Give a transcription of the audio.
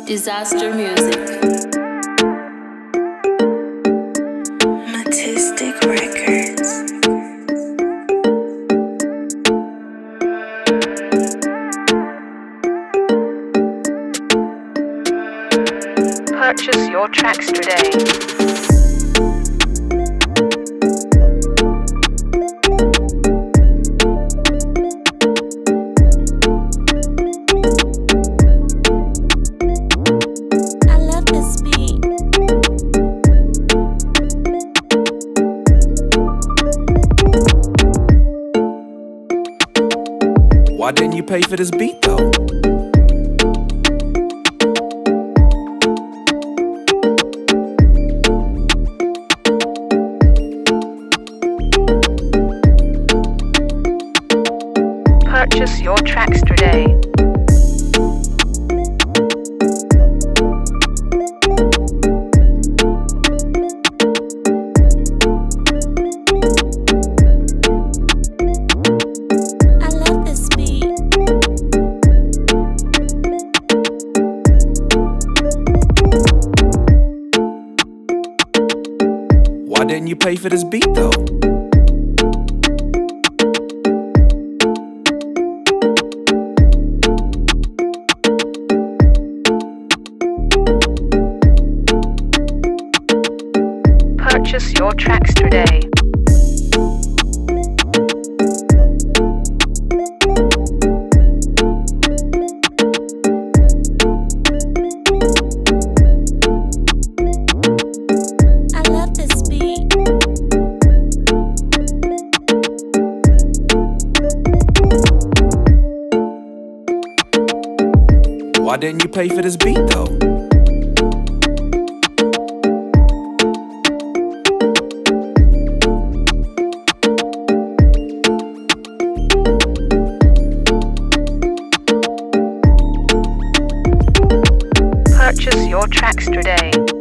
Disaster Music. Matistic Records. Purchase your tracks today. Why didn't you pay for this beat though? Purchase your tracks today. Why didn't you pay for this beat though? Purchase your tracks today. Why didn't you pay for this beat though? Purchase your tracks today.